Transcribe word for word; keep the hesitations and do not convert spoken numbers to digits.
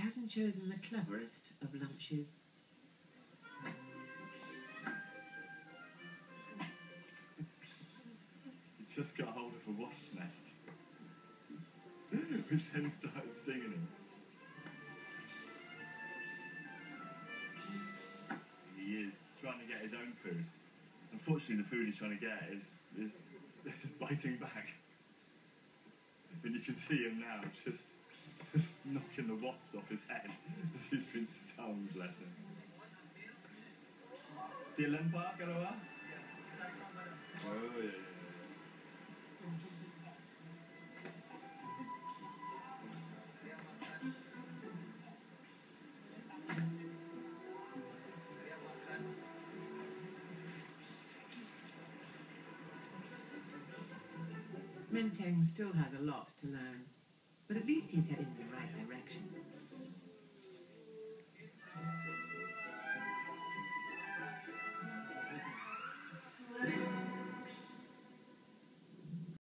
hasn't chosen the cleverest of lunches. He just got hold of a wasp's nest, which then started stinging him. He is trying to get his own food. Unfortunately, the food he's trying to get is, is, is biting back. And you can see him now just, just knocking the wasps off his head as he's been stung, bless him. Dylan Parker, oh yeah. Menteng still has a lot to learn, but at least he's heading in the right direction.